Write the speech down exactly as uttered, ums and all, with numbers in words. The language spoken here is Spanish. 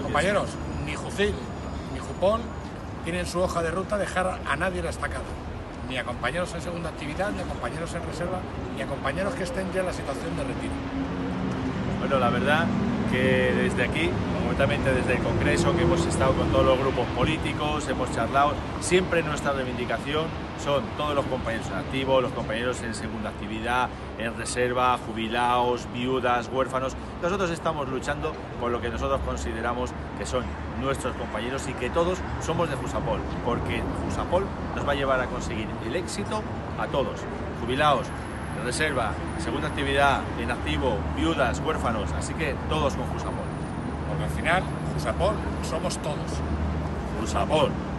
Compañeros, ni Jucil ni Jupol tienen su hoja de ruta dejar a nadie en la estacada, ni a compañeros en segunda actividad, ni a compañeros en reserva, ni a compañeros que estén ya en la situación de retiro. Bueno, la verdad que desde aquí, concretamente desde el Congreso, que hemos estado con todos los grupos políticos, hemos charlado, siempre nuestra reivindicación son todos los compañeros en activo, los compañeros en segunda actividad, en reserva, jubilados, viudas, huérfanos. Nosotros estamos luchando por lo que nosotros consideramos que son nuestros compañeros y que todos somos de Jusapol, porque Jusapol nos va a llevar a conseguir el éxito a todos, jubilados, en reserva, segunda actividad, en activo, viudas, huérfanos, así que todos con Jusapol. Porque al final, Jusapol somos todos. Jusapol.